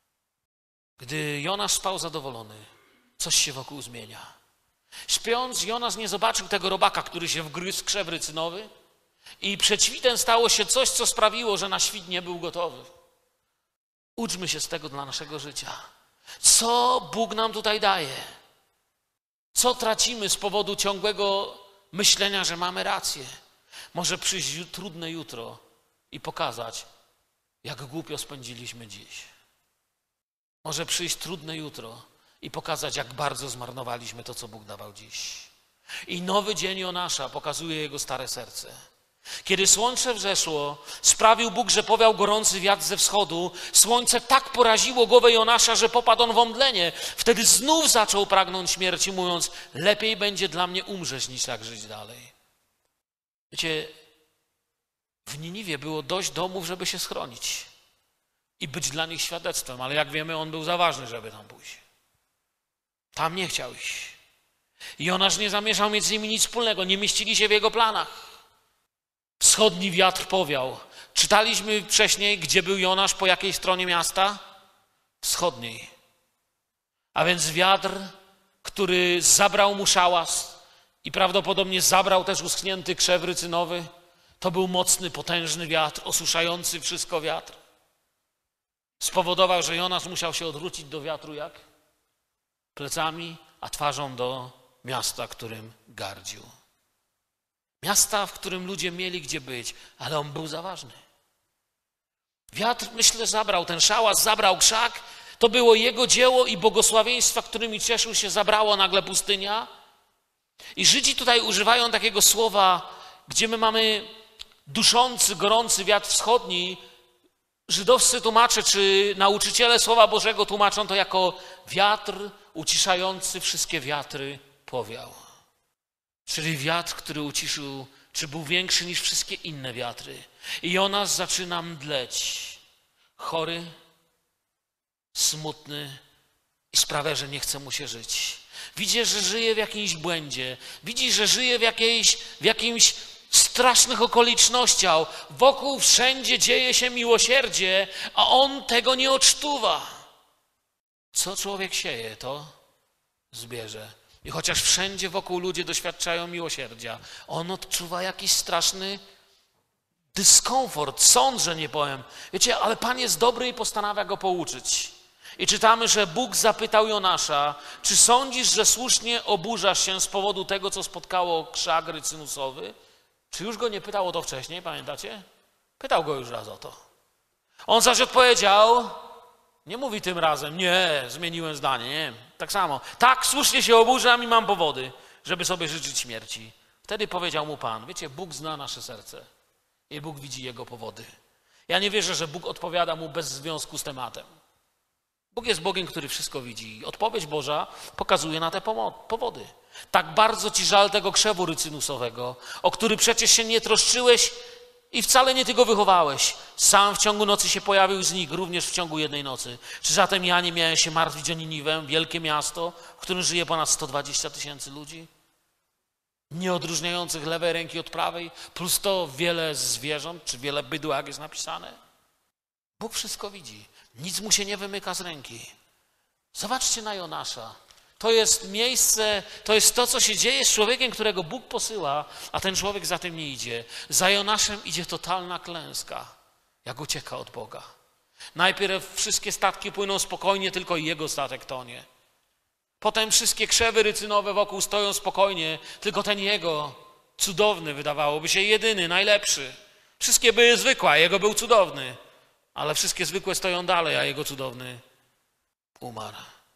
Gdy Jonasz spał zadowolony, coś się wokół zmienia. Śpiąc, Jonasz nie zobaczył tego robaka, który się wgryzł w krzew rycynowy i przed świtem stało się coś, co sprawiło, że na świt nie był gotowy. Uczmy się z tego dla naszego życia. Co Bóg nam tutaj daje? Co tracimy z powodu ciągłego myślenia, że mamy rację? Może przyjść trudne jutro i pokazać, jak głupio spędziliśmy dziś. Może przyjść trudne jutro i pokazać, jak bardzo zmarnowaliśmy to, co Bóg dawał dziś. I nowy dzień Jonasza pokazuje jego stare serce. Kiedy słońce wzeszło, sprawił Bóg, że powiał gorący wiatr ze wschodu. Słońce tak poraziło głowę Jonasza, że popadł on w omdlenie. Wtedy znów zaczął pragnąć śmierci, mówiąc, lepiej będzie dla mnie umrzeć, niż tak żyć dalej. Wiecie, w Niniwie było dość domów, żeby się schronić i być dla nich świadectwem, ale jak wiemy, on był za ważny, żeby tam pójść. Tam nie chciał iść. Jonasz nie zamierzał mieć z nimi nic wspólnego, nie mieścili się w jego planach. Wschodni wiatr powiał. Czytaliśmy wcześniej, gdzie był Jonasz, po jakiej stronie miasta? Wschodniej. A więc wiatr, który zabrał mu szałas i prawdopodobnie zabrał też uschnięty krzew rycynowy, to był mocny, potężny wiatr, osuszający wszystko wiatr. Spowodował, że Jonasz musiał się odwrócić do wiatru jak? Plecami, a twarzą do miasta, którym gardził. Miasta, w którym ludzie mieli gdzie być, ale on był za ważny. Wiatr, myślę, zabrał ten szałas, zabrał krzak, To było Jego dzieło i błogosławieństwa, którymi cieszył się, zabrało nagle pustynia. I Żydzi tutaj używają takiego słowa, gdzie my mamy duszący, gorący wiatr wschodni. Żydowscy tłumacze czy nauczyciele Słowa Bożego tłumaczą to jako wiatr uciszający wszystkie wiatry powiał. Czyli wiatr, który uciszył, czy był większy niż wszystkie inne wiatry. I Jonasz zaczyna mdleć. Chory, smutny i sprawia, że nie chce mu się żyć. Widzi, że żyje w jakimś błędzie. Widzi, że żyje w jakimś strasznych okolicznościach. Wokół wszędzie dzieje się miłosierdzie, a on tego nie odczuwa. Co człowiek sieje, to zbierze. I chociaż wszędzie wokół ludzie doświadczają miłosierdzia, on odczuwa jakiś straszny dyskomfort, sąd, że nie powiem. Wiecie, ale Pan jest dobry i postanawia go pouczyć. I czytamy, że Bóg zapytał Jonasza, czy sądzisz, że słusznie oburzasz się z powodu tego, co spotkało krzak rycynusowy? Czy już go nie pytał o to wcześniej, pamiętacie? Pytał go już raz o to. On zaś odpowiedział, nie mówi tym razem, nie, zmieniłem zdanie, nie, tak samo. Tak, słusznie się oburzam i mam powody, żeby sobie życzyć śmierci. Wtedy powiedział mu Pan, wiecie, Bóg zna nasze serce i Bóg widzi jego powody. Ja nie wierzę, że Bóg odpowiada mu bez związku z tematem. Bóg jest Bogiem, który wszystko widzi. Odpowiedź Boża pokazuje na te powody. Tak bardzo ci żal tego krzewu rycynusowego, o który przecież się nie troszczyłeś i wcale nie ty go wychowałeś. Sam w ciągu nocy się pojawił i znikł, również w ciągu jednej nocy. Czy zatem ja nie miałem się martwić o Niniwę, wielkie miasto, w którym żyje ponad 120 000 ludzi? Nie odróżniających lewej ręki od prawej, plus to wiele zwierząt, czy wiele bydła, jak jest napisane. Bóg wszystko widzi. Nic mu się nie wymyka z ręki. Zobaczcie na Jonasza. To jest miejsce, to jest to, co się dzieje z człowiekiem, którego Bóg posyła, a ten człowiek za tym nie idzie. Za Jonaszem idzie totalna klęska, jak ucieka od Boga. Najpierw wszystkie statki płyną spokojnie, tylko jego statek tonie. Potem wszystkie krzewy rycynowe wokół stoją spokojnie, tylko ten jego, cudowny wydawałoby się, jedyny, najlepszy. Wszystkie były zwykłe, a jego był cudowny. Ale wszystkie zwykłe stoją dalej, a jego cudowny umarł.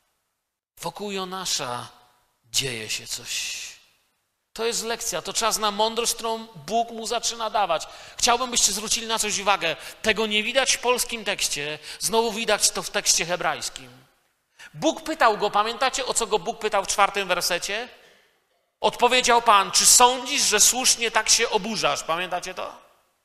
Wokół Jonasza dzieje się coś. To jest lekcja, to czas na mądrość, którą Bóg mu zaczyna dawać. Chciałbym, byście zwrócili na coś uwagę. Tego nie widać w polskim tekście, znowu widać to w tekście hebrajskim. Bóg pytał go, pamiętacie, o co go Bóg pytał w 4 wersecie? Odpowiedział Pan, czy sądzisz, że słusznie tak się oburzasz? Pamiętacie to?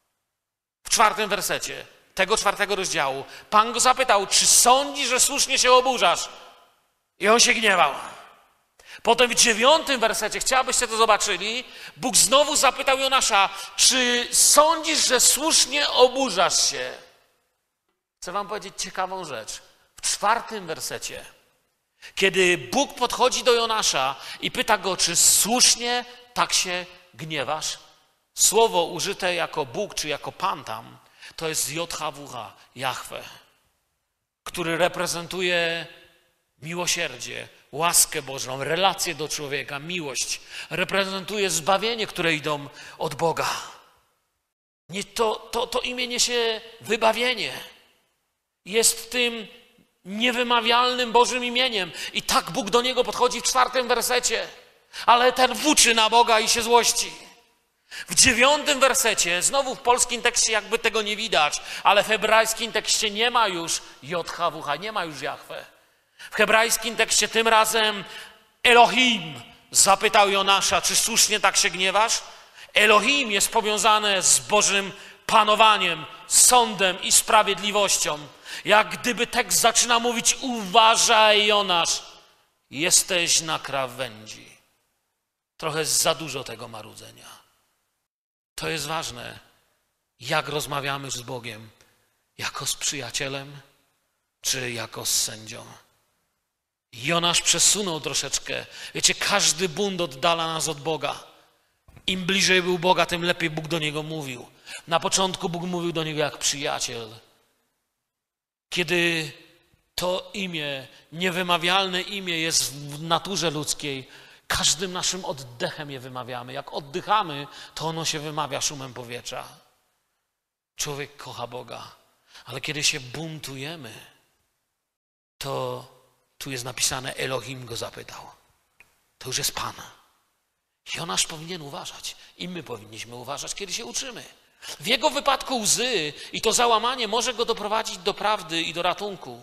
W 4 wersecie tego 4 rozdziału. Pan go zapytał, czy sądzisz, że słusznie się oburzasz? I on się gniewał. Potem w 9 wersecie, chciałbyście to zobaczyli, Bóg znowu zapytał Jonasza, czy sądzisz, że słusznie oburzasz się? Chcę wam powiedzieć ciekawą rzecz. W 4 wersecie, kiedy Bóg podchodzi do Jonasza i pyta go, czy słusznie tak się gniewasz? Słowo użyte jako Bóg, czy jako Pan tam, to jest JHWH, Jahwe, który reprezentuje miłosierdzie, łaskę Bożą, relację do człowieka, miłość. Reprezentuje zbawienie, które idą od Boga. To imię niesie wybawienie. Jest tym niewymawialnym Bożym imieniem. I tak Bóg do niego podchodzi w 4 wersecie. Ale ten wuczy na Boga i się złości. W 9 wersecie, znowu w polskim tekście jakby tego nie widać, ale w hebrajskim tekście nie ma już JHWH, nie ma już Jahwe. W hebrajskim tekście tym razem Elohim zapytał Jonasza, czy słusznie tak się gniewasz? Elohim jest powiązane z Bożym panowaniem, sądem i sprawiedliwością. Jak gdyby tekst zaczyna mówić, uważaj Jonasz, jesteś na krawędzi. Trochę za dużo tego marudzenia. To jest ważne, jak rozmawiamy z Bogiem, jako z przyjacielem, czy jako z sędzią. Jonasz przesunął troszeczkę. Wiecie, każdy bunt oddala nas od Boga. Im bliżej był Boga, tym lepiej Bóg do niego mówił. Na początku Bóg mówił do niego jak przyjaciel. Kiedy to imię, niewymawialne imię jest w naturze ludzkiej, każdym naszym oddechem je wymawiamy. Jak oddychamy, to ono się wymawia szumem powietrza. Człowiek kocha Boga, ale kiedy się buntujemy, to tu jest napisane, Elohim go zapytał. To już jest Pan. Jonasz powinien uważać i my powinniśmy uważać, kiedy się uczymy. W jego wypadku łzy i to załamanie może go doprowadzić do prawdy i do ratunku.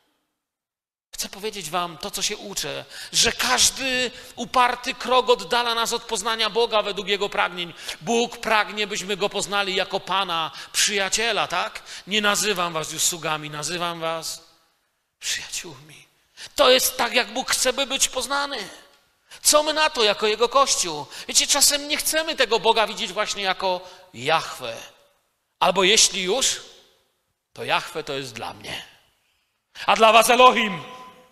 Chcę powiedzieć wam to, co się uczę, że każdy uparty krok oddala nas od poznania Boga według Jego pragnień. Bóg pragnie, byśmy Go poznali jako Pana, przyjaciela, tak? Nie nazywam was już sługami, nazywam was przyjaciółmi. To jest tak, jak Bóg chce, by być poznany. Co my na to jako Jego Kościół? Wiecie, czasem nie chcemy tego Boga widzieć właśnie jako Jahwe. Albo jeśli już, to Jahwe to jest dla mnie. A dla was Elohim.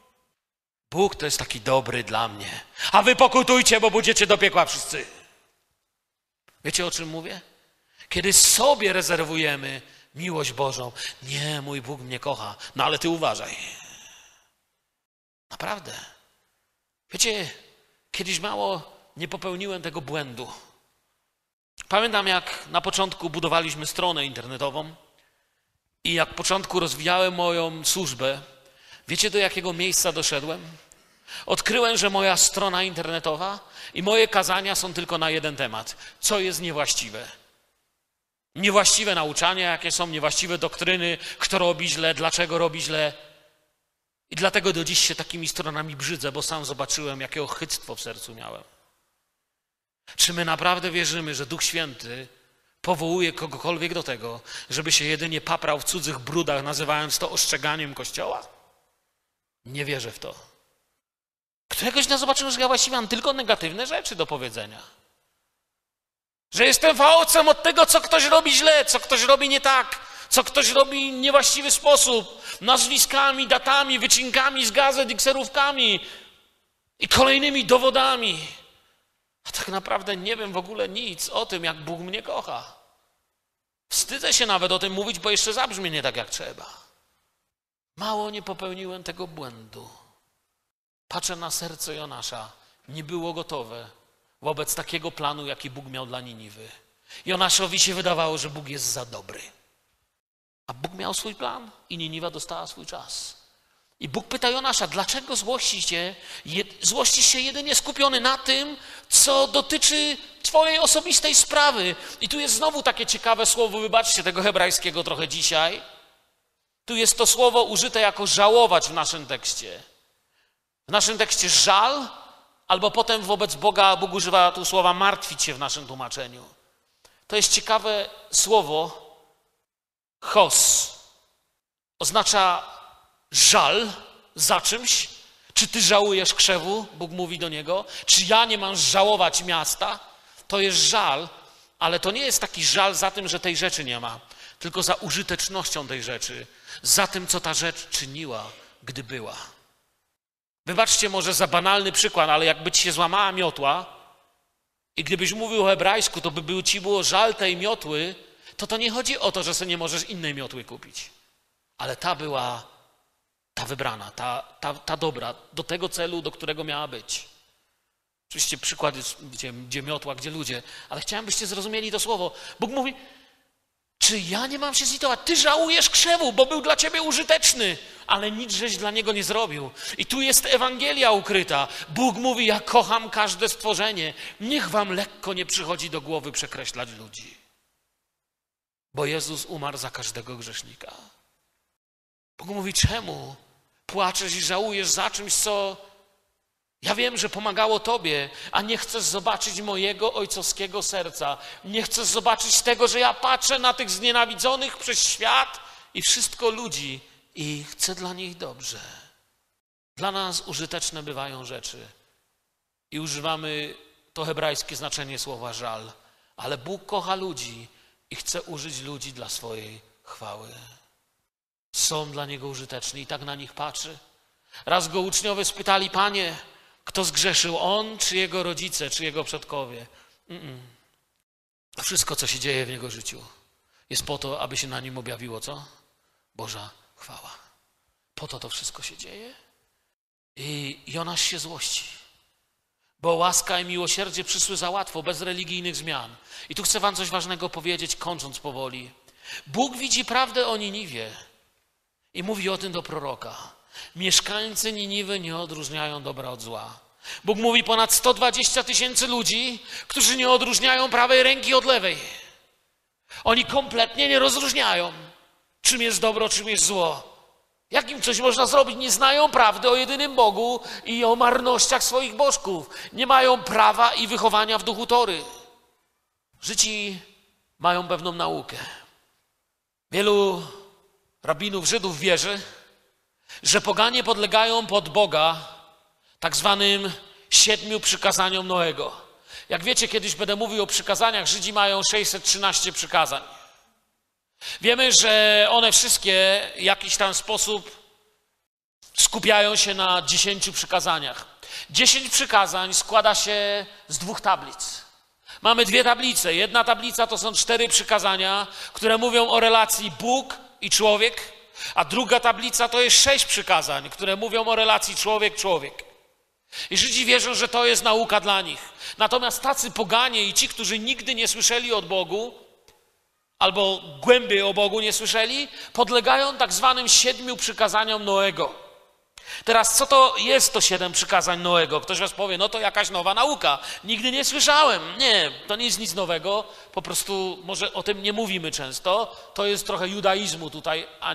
Bóg to jest taki dobry dla mnie. A wy pokutujcie, bo pójdziecie do piekła wszyscy. Wiecie, o czym mówię? Kiedy sobie rezerwujemy miłość Bożą. Nie, mój Bóg mnie kocha. No ale ty uważaj. Naprawdę. Wiecie, kiedyś mało nie popełniłem tego błędu. Pamiętam, jak na początku budowaliśmy stronę internetową i jak w początku rozwijałem moją służbę. Wiecie, do jakiego miejsca doszedłem? Odkryłem, że moja strona internetowa i moje kazania są tylko na jeden temat. Co jest niewłaściwe? Niewłaściwe nauczania, jakie są niewłaściwe doktryny, kto robi źle, dlaczego robi źle. I dlatego do dziś się takimi stronami brzydzę, bo sam zobaczyłem, jakie ochyctwo w sercu miałem. Czy my naprawdę wierzymy, że Duch Święty powołuje kogokolwiek do tego, żeby się jedynie paprał w cudzych brudach, nazywając to ostrzeganiem Kościoła? Nie wierzę w to. Któregoś dnia zobaczyłem, że ja właściwie mam tylko negatywne rzeczy do powiedzenia. Że jestem fałcem od tego, co ktoś robi źle, co ktoś robi nie tak, co ktoś robi w niewłaściwy sposób, nazwiskami, datami, wycinkami z gazet i kserówkami i kolejnymi dowodami. A tak naprawdę nie wiem w ogóle nic o tym, jak Bóg mnie kocha. Wstydzę się nawet o tym mówić, bo jeszcze zabrzmi nie tak, jak trzeba. Mało nie popełniłem tego błędu. Patrzę na serce Jonasza. Nie było gotowe wobec takiego planu, jaki Bóg miał dla Niniwy. Jonaszowi się wydawało, że Bóg jest za dobry. A Bóg miał swój plan i Niniwa dostała swój czas. I Bóg pyta Jonasza, dlaczego złościsz się jedynie skupiony na tym, co dotyczy twojej osobistej sprawy. I tu jest znowu takie ciekawe słowo, wybaczcie tego hebrajskiego trochę dzisiaj. Tu jest to słowo użyte jako żałować w naszym tekście. W naszym tekście żal, albo potem wobec Boga Bóg używa tu słowa martwić się w naszym tłumaczeniu. To jest ciekawe słowo chos. Oznacza żal za czymś. Czy ty żałujesz krzewu? Bóg mówi do niego. Czy ja nie mam żałować miasta? To jest żal, ale to nie jest taki żal za tym, że tej rzeczy nie ma, tylko za użytecznością tej rzeczy, za tym, co ta rzecz czyniła, gdy była. Wybaczcie może za banalny przykład, ale jakby ci się złamała miotła i gdybyś mówił o hebrajsku, to by ci było żal tej miotły, to nie chodzi o to, że sobie nie możesz innej miotły kupić. Ale ta była, ta wybrana, ta dobra, do tego celu, do którego miała być. Oczywiście przykład jest, gdzie miotła, gdzie ludzie, ale chciałem, byście zrozumieli to słowo. Bóg mówi, czy ja nie mam się zlitować? Ty żałujesz krzewu, bo był dla ciebie użyteczny, ale nic żeś dla niego nie zrobił. I tu jest Ewangelia ukryta. Bóg mówi, ja kocham każde stworzenie. Niech wam lekko nie przychodzi do głowy przekreślać ludzi. Bo Jezus umarł za każdego grzesznika. Bóg mówi, czemu płaczesz i żałujesz za czymś, co ja wiem, że pomagało tobie, a nie chcesz zobaczyć mojego ojcowskiego serca. Nie chcesz zobaczyć tego, że ja patrzę na tych znienawidzonych przez świat i wszystko ludzi i chcę dla nich dobrze. Dla nas użyteczne bywają rzeczy i używamy to hebrajskie znaczenie słowa żal, ale Bóg kocha ludzi i chce użyć ludzi dla swojej chwały. Są dla Niego użyteczni i tak na nich patrzy. Raz go uczniowie spytali, Panie, kto zgrzeszył, on, czy jego rodzice, czy jego przodkowie? Wszystko, co się dzieje w jego życiu, jest po to, aby się na nim objawiło, co? Boża chwała. Po to wszystko się dzieje. I Jonasz się złości, bo łaska i miłosierdzie przyszły za łatwo, bez religijnych zmian. I tu chcę wam coś ważnego powiedzieć, kończąc powoli. Bóg widzi prawdę o Niniwie i mówi o tym do proroka. Mieszkańcy Niniwy nie odróżniają dobra od zła. Bóg mówi ponad 120 000 ludzi, którzy nie odróżniają prawej ręki od lewej. Oni kompletnie nie rozróżniają, czym jest dobro, czym jest zło. Jak im coś można zrobić? Nie znają prawdy o jedynym Bogu i o marnościach swoich bożków. Nie mają prawa i wychowania w duchu Tory. Żydzi mają pewną naukę. Wielu rabinów Żydów wierzy, że poganie podlegają pod Boga tak zwanym 7 przykazaniom Noego. Jak wiecie, kiedyś będę mówił o przykazaniach, Żydzi mają 613 przykazań. Wiemy, że one wszystkie w jakiś tam sposób skupiają się na 10 przykazaniach. 10 przykazań składa się z 2 tablic. Mamy 2 tablice. Jedna tablica to są 4 przykazania, które mówią o relacji Bóg i człowiek, a druga tablica to jest 6 przykazań, które mówią o relacji człowiek-człowiek. I Żydzi wierzą, że to jest nauka dla nich. Natomiast tacy poganie i ci, którzy nigdy nie słyszeli od Bogu, albo głębiej o Bogu nie słyszeli, podlegają tak zwanym 7 przykazaniom Noego. Teraz co to jest to 7 przykazań Noego? Ktoś was powie, no to jakaś nowa nauka. Nigdy nie słyszałem. Nie, to nie jest nic nowego, po prostu może o tym nie mówimy często. To jest trochę judaizmu tutaj, a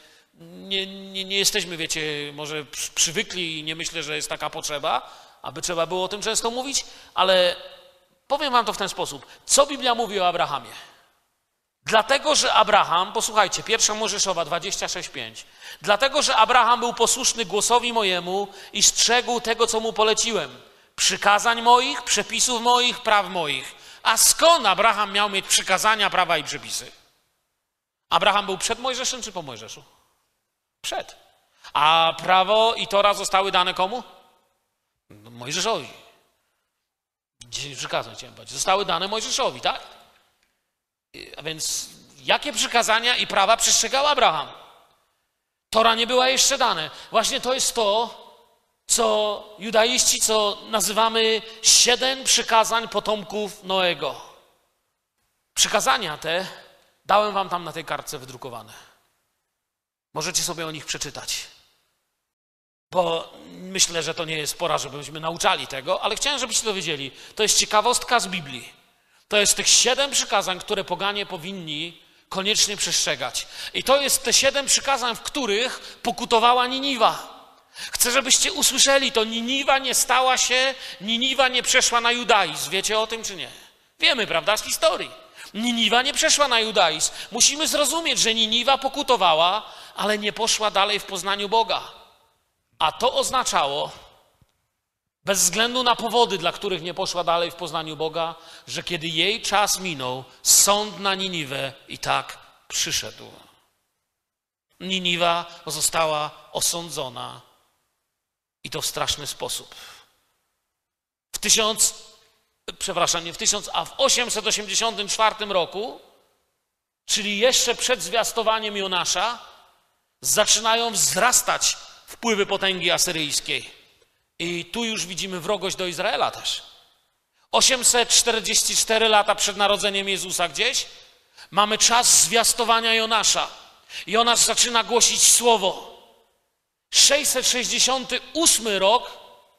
nie jesteśmy, wiecie, może przywykli i nie myślę, że jest taka potrzeba, aby trzeba było o tym często mówić, ale powiem wam to w ten sposób. Co Biblia mówi o Abrahamie? Dlatego, że Abraham, posłuchajcie, 1 Mojżeszowa 26:5. Dlatego, że Abraham był posłuszny głosowi mojemu i strzegł tego, co mu poleciłem. Przykazań moich, przepisów moich, praw moich. A skąd Abraham miał mieć przykazania, prawa i przepisy? Abraham był przed Mojżeszem czy po Mojżeszu? Przed. A prawo i Tora zostały dane komu? Mojżeszowi. 10 przykazań chciałem powiedzieć. Zostały dane Mojżeszowi, tak? A więc jakie przykazania i prawa przestrzegał Abraham? Tora nie była jeszcze dane. Właśnie to jest to, co judaiści, co nazywamy 7 przykazań potomków Noego. Przykazania te dałem wam tam na tej kartce wydrukowane. Możecie sobie o nich przeczytać. Bo myślę, że to nie jest pora, żebyśmy nauczali tego, ale chciałem, żebyście to wiedzieli. To jest ciekawostka z Biblii. To jest tych 7 przykazań, które poganie powinni koniecznie przestrzegać. I to jest te 7 przykazań, w których pokutowała Niniwa. Chcę, żebyście usłyszeli to. Niniwa nie przeszła na judaizm. Wiecie o tym, czy nie? Wiemy, prawda, z historii. Niniwa nie przeszła na judaizm. Musimy zrozumieć, że Niniwa pokutowała, ale nie poszła dalej w poznaniu Boga. A to oznaczało, bez względu na powody, dla których nie poszła dalej w poznaniu Boga, że kiedy jej czas minął, sąd na Niniwę i tak przyszedł. Niniwa została osądzona i to w straszny sposób. W 884 roku, czyli jeszcze przed zwiastowaniem Jonasza, zaczynają wzrastać wpływy potęgi asyryjskiej. I tu już widzimy wrogość do Izraela też. 844 lata przed narodzeniem Jezusa gdzieś mamy czas zwiastowania Jonasza. Jonasz zaczyna głosić słowo. 668 rok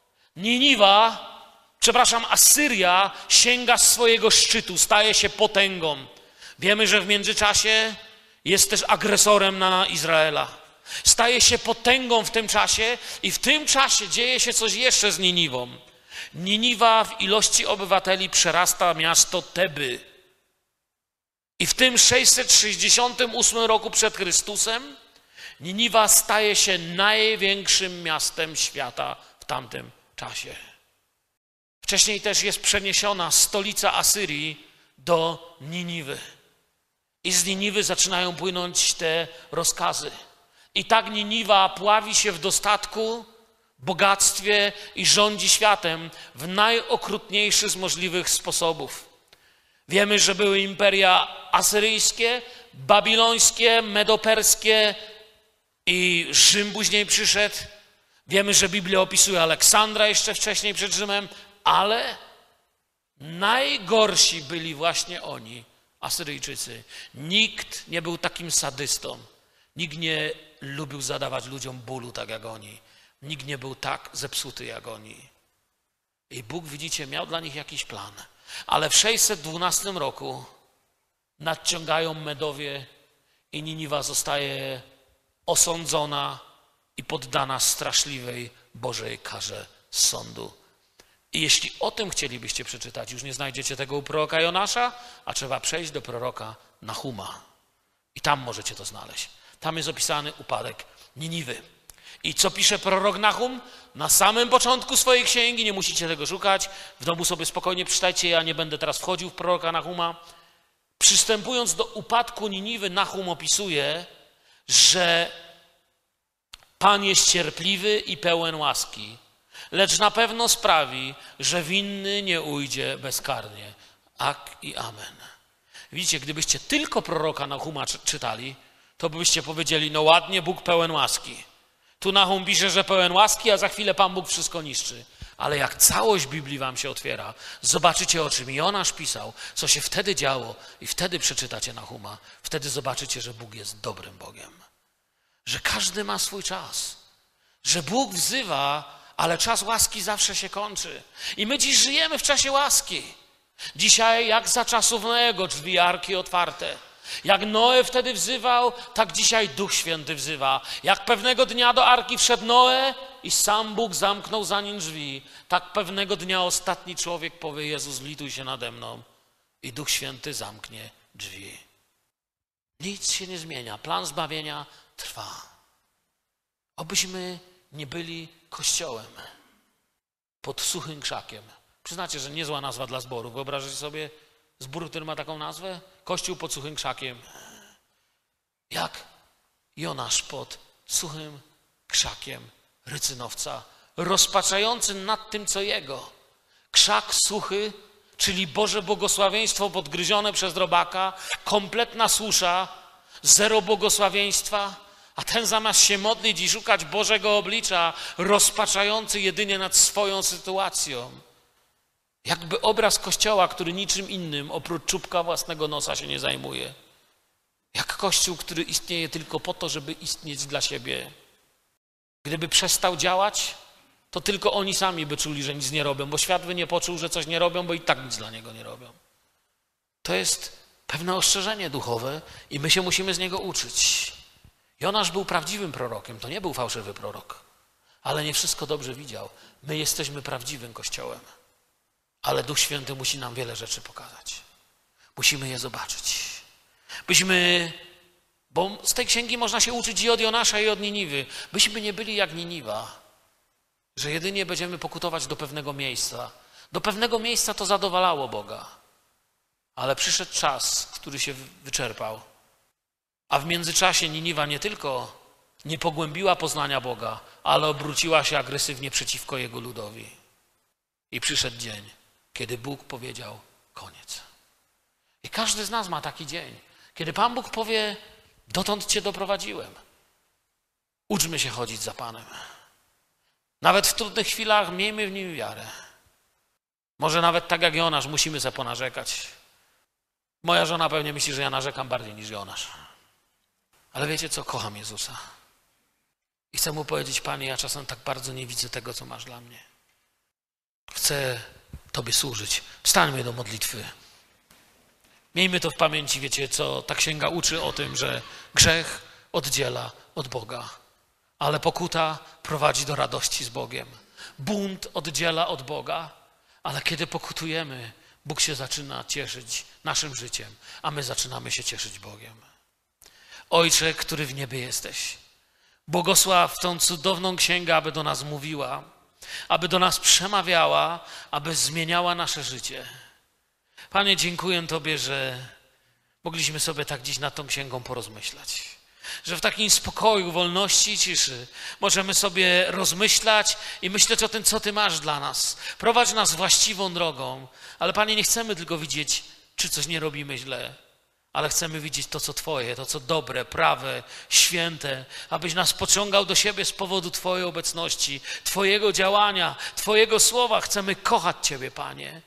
Asyria sięga swojego szczytu, staje się potęgą. Wiemy, że w międzyczasie jest też agresorem na Izraela. Staje się potęgą w tym czasie i w tym czasie dzieje się coś jeszcze z Niniwą. Niniwa w ilości obywateli przerasta miasto Teby. I w tym 668 roku przed Chrystusem Niniwa staje się największym miastem świata w tamtym czasie. Wcześniej też jest przeniesiona stolica Asyrii do Niniwy. I z Niniwy zaczynają płynąć te rozkazy. I tak Niniwa pławi się w dostatku, bogactwie i rządzi światem w najokrutniejszy z możliwych sposobów. Wiemy, że były imperia asyryjskie, babilońskie, medoperskie i Rzym później przyszedł. Wiemy, że Biblia opisuje Aleksandra jeszcze wcześniej przed Rzymem, ale najgorsi byli właśnie oni, Asyryjczycy. Nikt nie był takim sadystą. Nikt nie lubił zadawać ludziom bólu tak jak oni. Nikt nie był tak zepsuty jak oni. I Bóg, widzicie, miał dla nich jakiś plan. Ale w 612 roku nadciągają Medowie i Niniwa zostaje osądzona i poddana straszliwej Bożej karze sądu. I jeśli o tym chcielibyście przeczytać, już nie znajdziecie tego u proroka Jonasza, a trzeba przejść do proroka Nahuma. I tam możecie to znaleźć. Tam jest opisany upadek Niniwy. I co pisze prorok Nahum? Na samym początku swojej księgi, nie musicie tego szukać, w domu sobie spokojnie przeczytajcie, ja nie będę teraz wchodził w proroka Nahuma. Przystępując do upadku Niniwy, Nahum opisuje, że Pan jest cierpliwy i pełen łaski, lecz na pewno sprawi, że winny nie ujdzie bezkarnie. Ak i amen. Widzicie, gdybyście tylko proroka Nahuma czytali, to byście powiedzieli, no ładnie, Bóg pełen łaski. Tu Nahum pisze, że pełen łaski, a za chwilę Pan Bóg wszystko niszczy. Ale jak całość Biblii wam się otwiera, zobaczycie, o czym Jonasz pisał, co się wtedy działo i wtedy przeczytacie Nahuma, wtedy zobaczycie, że Bóg jest dobrym Bogiem. Że każdy ma swój czas. Że Bóg wzywa, ale czas łaski zawsze się kończy. I my dziś żyjemy w czasie łaski. Dzisiaj, jak za czasów Noego, drzwi arki otwarte. Jak Noe wtedy wzywał, tak dzisiaj Duch Święty wzywa. Jak pewnego dnia do arki wszedł Noe i sam Bóg zamknął za nim drzwi, tak pewnego dnia ostatni człowiek powie, Jezus, lituj się nade mną i Duch Święty zamknie drzwi. Nic się nie zmienia. Plan zbawienia trwa. Obyśmy nie byli kościołem pod suchym krzakiem. Przyznacie, że niezła nazwa dla zboru. Wyobrażacie sobie zbór, który ma taką nazwę? Kościół pod suchym krzakiem. Jak Jonasz pod suchym krzakiem rycynowca, rozpaczający nad tym, co jego. Krzak suchy, czyli Boże błogosławieństwo podgryzione przez robaka, kompletna susza, zero błogosławieństwa, a ten zamiast się modlić i szukać Bożego oblicza, rozpaczający jedynie nad swoją sytuacją. Jakby obraz Kościoła, który niczym innym oprócz czubka własnego nosa się nie zajmuje. Jak Kościół, który istnieje tylko po to, żeby istnieć dla siebie. Gdyby przestał działać, to tylko oni sami by czuli, że nic nie robią, bo świat by nie poczuł, że coś nie robią, bo i tak nic dla niego nie robią. To jest pewne ostrzeżenie duchowe i my się musimy z niego uczyć. Jonasz był prawdziwym prorokiem, to nie był fałszywy prorok, ale nie wszystko dobrze widział. My jesteśmy prawdziwym Kościołem. Ale Duch Święty musi nam wiele rzeczy pokazać. Musimy je zobaczyć. Bo z tej księgi można się uczyć i od Jonasza, i od Niniwy. Byśmy nie byli jak Niniwa, że jedynie będziemy pokutować do pewnego miejsca. Do pewnego miejsca to zadowalało Boga. Ale przyszedł czas, który się wyczerpał. A w międzyczasie Niniwa nie tylko nie pogłębiła poznania Boga, ale obróciła się agresywnie przeciwko Jego ludowi. I przyszedł dzień, kiedy Bóg powiedział koniec. I każdy z nas ma taki dzień, kiedy Pan Bóg powie, dotąd Cię doprowadziłem. Uczmy się chodzić za Panem. Nawet w trudnych chwilach miejmy w Nim wiarę. Może nawet tak jak Jonasz musimy sobie ponarzekać. Moja żona pewnie myśli, że ja narzekam bardziej niż Jonasz. Ale wiecie co? Kocham Jezusa. I chcę Mu powiedzieć, Panie, ja czasem tak bardzo nie widzę tego, co masz dla mnie. Chcę Tobie służyć. Wstańmy do modlitwy. Miejmy to w pamięci, wiecie, co ta księga uczy o tym, że grzech oddziela od Boga, ale pokuta prowadzi do radości z Bogiem. Bunt oddziela od Boga, ale kiedy pokutujemy, Bóg się zaczyna cieszyć naszym życiem, a my zaczynamy się cieszyć Bogiem. Ojcze, który w niebie jesteś, błogosław tą cudowną księgę, aby do nas mówiła, aby do nas przemawiała, aby zmieniała nasze życie. Panie, dziękuję Tobie, że mogliśmy sobie tak dziś nad tą księgą porozmyślać. Że w takim spokoju, wolności i ciszy możemy sobie rozmyślać i myśleć o tym, co Ty masz dla nas. Prowadź nas właściwą drogą, ale Panie, nie chcemy tylko widzieć, czy coś nie robimy źle, ale chcemy widzieć to, co Twoje, to, co dobre, prawe, święte, abyś nas pociągał do siebie z powodu Twojej obecności, Twojego działania, Twojego słowa. Chcemy kochać Ciebie, Panie.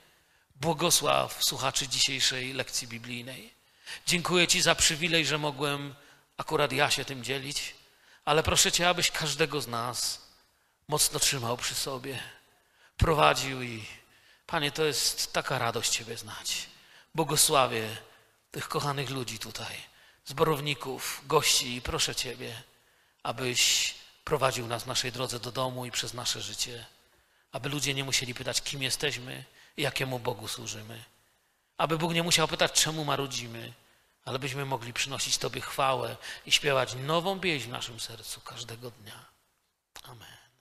Błogosław słuchaczy dzisiejszej lekcji biblijnej. Dziękuję Ci za przywilej, że mogłem akurat ja się tym dzielić, ale proszę Cię, abyś każdego z nas mocno trzymał przy sobie, prowadził i Panie, to jest taka radość Ciebie znać. Błogosławię tych kochanych ludzi tutaj, zborowników, gości i proszę Ciebie, abyś prowadził nas w naszej drodze do domu i przez nasze życie, aby ludzie nie musieli pytać, kim jesteśmy i jakiemu Bogu służymy. Aby Bóg nie musiał pytać, czemu marudzimy, ale byśmy mogli przynosić Tobie chwałę i śpiewać nową pieśń w naszym sercu każdego dnia. Amen.